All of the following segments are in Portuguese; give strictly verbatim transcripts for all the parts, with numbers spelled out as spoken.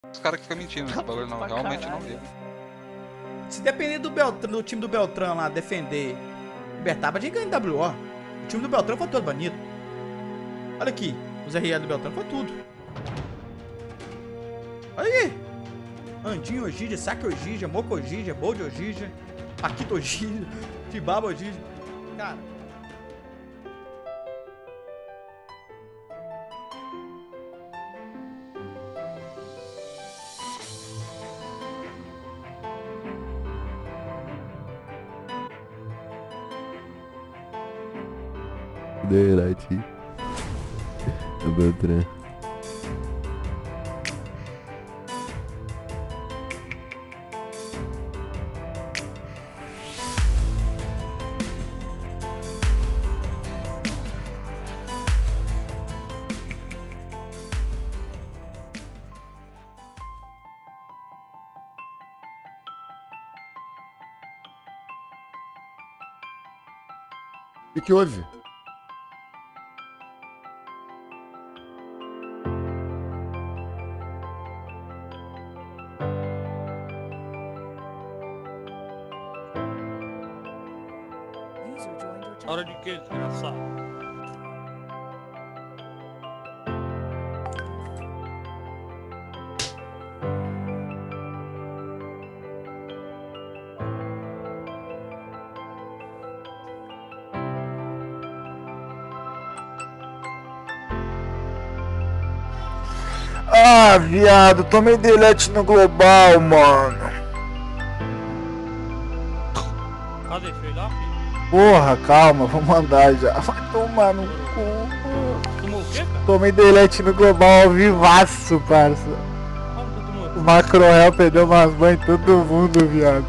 Os caras que ficam mentindo nesse bagulho, não. Realmente não liga. Se depender do Beltrão, do time do Beltrão lá defender Libertaba, a gente ganha em W O. O time do Beltrão foi todo banido. Olha aqui, os R L do Beltrão foi tudo. Olha aí. Andinho Ojija, Saki Ojija, Moko Ojija, Bold Ojija, Akito Ojija, Tibaba Ojija. Cara. Daylight. É Beltrán. O que que houve? Hora de que, desgraçado? Ah, viado, tomei delete no global, mano. Cadê? Fez lá, filho? Porra, calma, vou mandar já. Vai tomar no cu. Tomou o quê, cara? Tomei delete no global ao vivaço, parça. Como tu tomou? O Macro Hell perdeu umas mães em todo mundo, viado.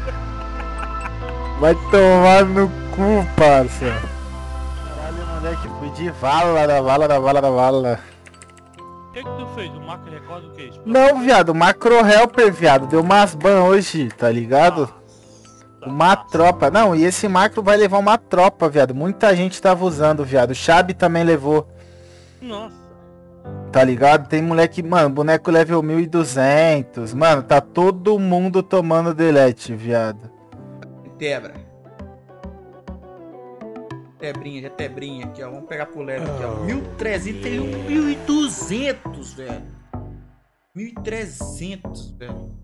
Vai tomar no cu, parça. Caralho, moleque, fui de vala da vala da vala da vala. O que que tu fez? O Marco recorda o que? Não, viado, Macro Helper, viado, deu umas ban hoje, tá ligado? Uma tropa. Não, e esse macro vai levar uma tropa, viado. Muita gente tava usando, viado. O Chabi também levou. Nossa. Tá ligado? Tem moleque, mano, boneco level mil e duzentos. Mano, tá todo mundo tomando delete, viado. Tebra. Tebrinha, já tebrinha aqui, ó. Vamos pegar pro level aqui, ó. mil e trezentos e um, mil e duzentos, velho. mil e trezentos, velho.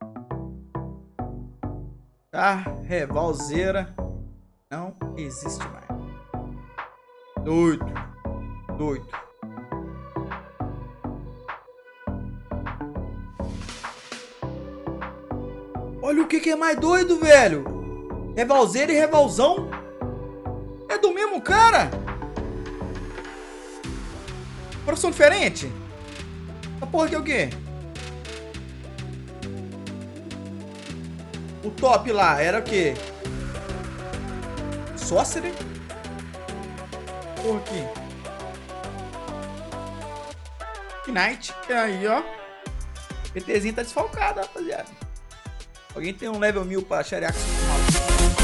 Tá, revolzeira não existe mais. Doido. Doido. Olha o que que é mais doido, velho. Revolzeira e revolzão é do mesmo cara. Profissão diferente. Essa porra aqui é o quê? O top lá era o quê? Sorcerer? Porra aqui. Knight. Aí, ó. PTzinho tá desfalcado, rapaziada. Alguém tem um level mil pra xerear com esse maluco?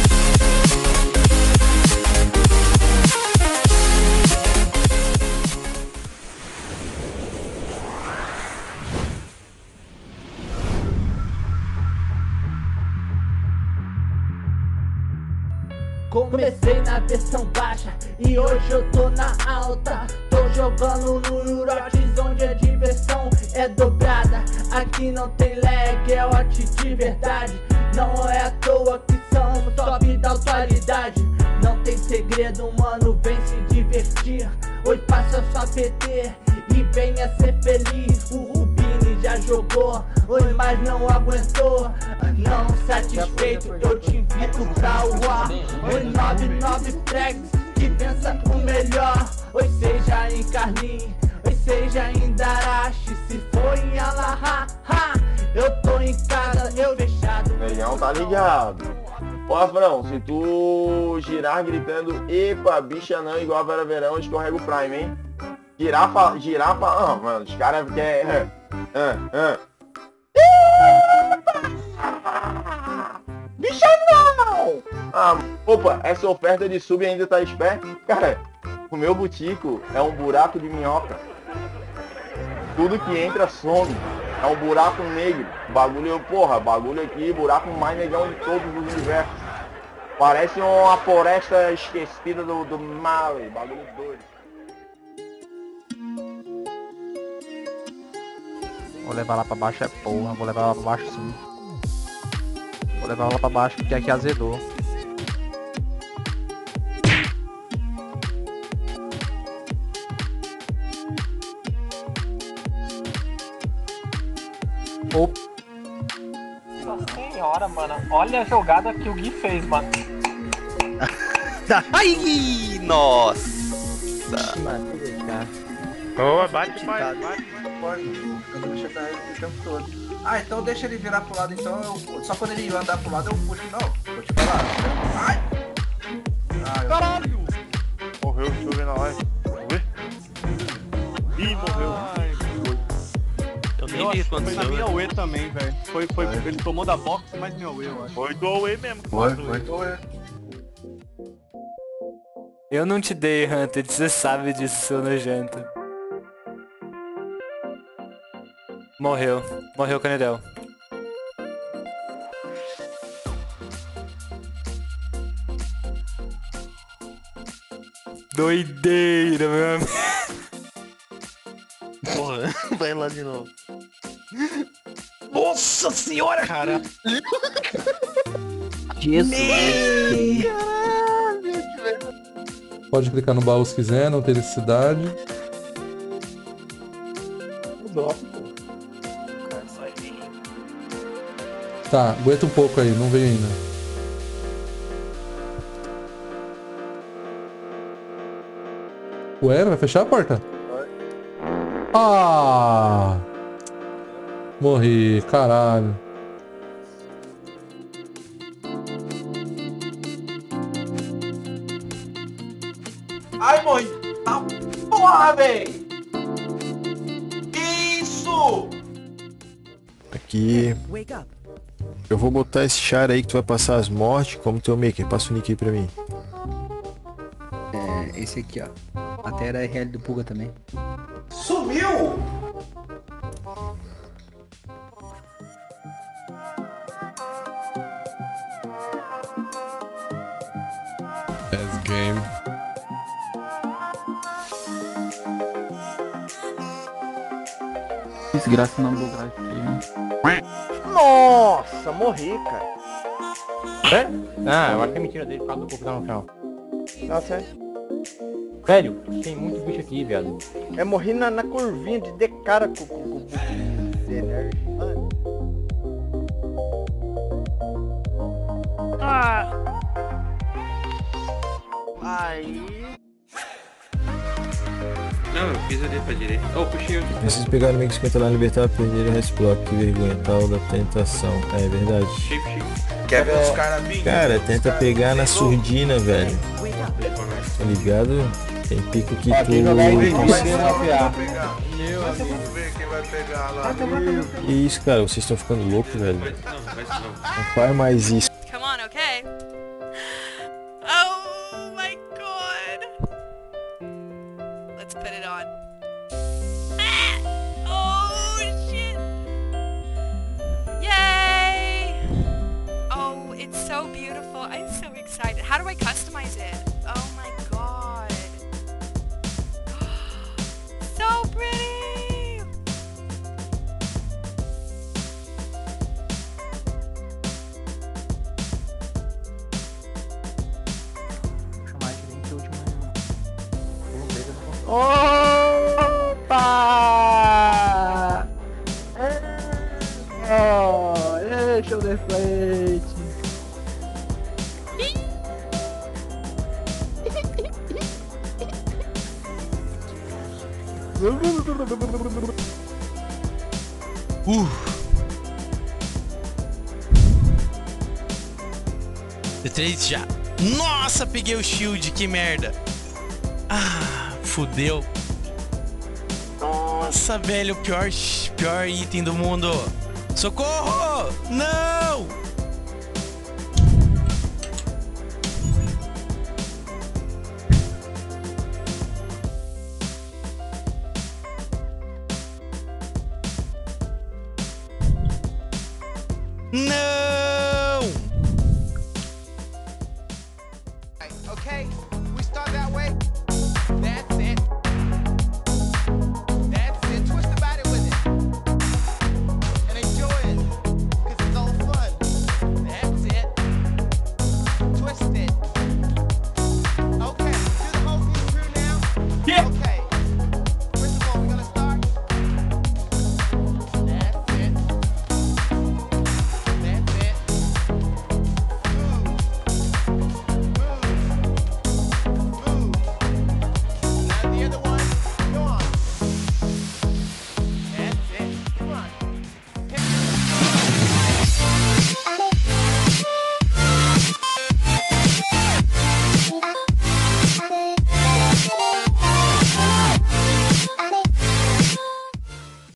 Comecei na versão baixa e hoje eu tô na alta. Tô jogando no Eurotes onde a diversão é dobrada. Aqui não tem lag, é hot de verdade. Não é à toa que são top da atualidade. Não tem segredo, mano, vem se divertir. Hoje passa sua P T e venha ser feliz. O Rubini já jogou, oi, mas não aguentou. Não satisfeito, eu te invito pra o ar. Oi, nove nove tracks, que pensa o melhor. Oi, seja em Carlin, oi, seja em Darashi. Se for em Alaha, ha, eu tô em casa, eu fechado. Melhão, tá ligado? Ó, Afrão, se tu girar gritando epa, bicha não, igual a Vera Verão, escorrega o Prime, hein? Girafa, girafa, ah, mano, os caras querem... Ah, ah. Bicha não! Ah, opa, essa oferta de sub ainda tá esperto? Cara, o meu butico é um buraco de minhoca. Tudo que entra some. É um buraco negro. Bagulho, porra, bagulho aqui, buraco mais negão de todos os universos. Parece uma floresta esquecida do, do Mali, bagulho doido. Vou levar lá pra baixo é porra, vou levar lá pra baixo sim. Vou levar lá pra baixo porque aqui azedou. Opa. Nossa senhora, mano. Olha a jogada que o Gui fez, mano. Ai, nossa. Boa, bate, bate, bate. Eu vou deixar ele o tempo todo. Ah, então deixa ele virar pro lado, então eu. Só quando ele andar pro lado eu puxo. Não, vou te falar. Ai! Ah, eu... Caralho! Morreu, deixa eu ver na live. Vamos ver? Ih, morreu. Ai, eu nem eu vi acho que quando foi na saiu. minha U E também, velho. Foi, foi, ele tomou da box, mas minha U E, eu acho. Foi do U E mesmo. Foi, foi do U E. Eu não te dei, Hunter, você sabe disso, seu nojento. Morreu. Morreu o Canedel. Doideira, meu amigo. Porra, vai lá de novo. Nossa senhora! Cara. Jesus. Pode clicar no baú se quiser, não tem necessidade. Tá, aguenta um pouco aí, não veio ainda. Ué, vai fechar a porta? Ah! Morri, caralho. Ai, morri! Ah, porra, véi! Que isso? Aqui. Eu vou botar esse char aí que tu vai passar as mortes como teu maker. Passa o nick aí pra mim. É, esse aqui, ó. Até era R L do Puga também. Sumiu! As game. Desgraça não bugar aqui, né? Nossa, morri, cara. É? Ah, eu acho que é mentira dele por causa do corpo no final. Nossa, é. Velho, tem muito bicho aqui, viado. É morri na, na curvinha de de cara com o mano. Ah! Aí. Não, eu fiz ali pra direita. Oh, puxei outro. Preciso pegar no meio que cinquenta lá, libertar, perder o resblock. Que vergonha, tal da tentação. É verdade. Chip, chip. Quer ver os caras vindo? Cara, tenta pegar na surdina, velho. Tá ligado? Tem pico que tu... Quem vai pegar? Meu amigo. Vamos ver quem vai pegar lá. Que isso, cara? Vocês estão ficando loucos, velho. Não, vai não. Não faz mais isso. Come on, okay? Oh my god! Let's put it on. Ah! Oh shit! Yay! Oh, it's so beautiful. I'm so excited. How do I customize it? Oh my god. So pretty! Vou chamar de vinte último. Opa! Oh, deixa eu deflate. Uh! D três já. Nossa, peguei o shield, que merda. Ah, fudeu. Nossa, velho, o pior, pior item do mundo. Socorro! Não! Não!